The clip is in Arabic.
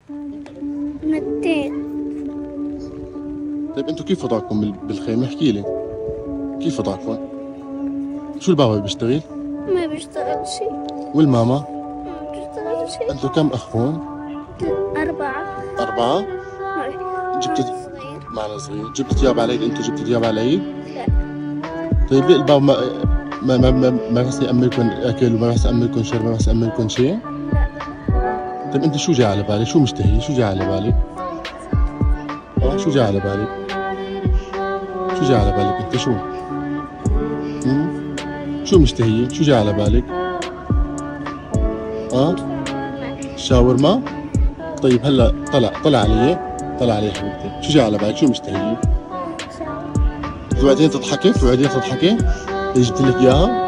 متين. طيب انتوا كيف وضعكم بالخيمة؟ احكي لي كيف وضعكم؟ شو البابا بيشتغل؟ ما بيشتغل شيء. والماما؟ ما بيشتغل شيء. انتوا كم اخوان؟ 4. 4؟ جبت معنا صغير. معنا صغير، جبت ثياب على العيد؟ انتوا جبتوا ثياب على العيد؟ لا. طيب ليه البابا ما بس يأملكم اكل وما بس يأملكم شرب، ما بس يأملكم شيء؟ لا. طيب انت شو جاي على بالك؟ شو مشتهي؟ شو جاي على بالك؟ شو جاي على بالك؟ شو جاي على بالك انت شو؟ شو مشتهية؟ شو جاي على بالك؟ شاورما؟ طيب هلا طلع علي حبيبتي، شو جاي على بالك؟ شو مشتهية؟ وبعدين تضحكي؟ اللي جبت لك اياها؟